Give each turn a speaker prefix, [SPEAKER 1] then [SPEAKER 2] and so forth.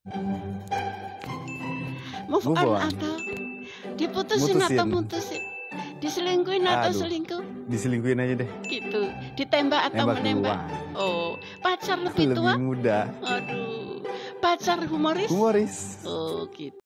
[SPEAKER 1] Move
[SPEAKER 2] Move
[SPEAKER 1] on
[SPEAKER 2] on.
[SPEAKER 1] atau diputusin atau
[SPEAKER 2] Mutusin.
[SPEAKER 1] mutusin? Diselingkuhin atau
[SPEAKER 2] Aduh,
[SPEAKER 1] selingkuh?
[SPEAKER 2] diselingkuhin aja deh.
[SPEAKER 1] Gitu. Ditembak atau
[SPEAKER 2] Nembak
[SPEAKER 1] menembak?
[SPEAKER 2] duluan.
[SPEAKER 1] Oh, pacar lebih
[SPEAKER 2] Lebih
[SPEAKER 1] tua?
[SPEAKER 2] muda.
[SPEAKER 1] Aduh, pacar humoris?
[SPEAKER 2] Humoris.
[SPEAKER 1] Oh, gitu.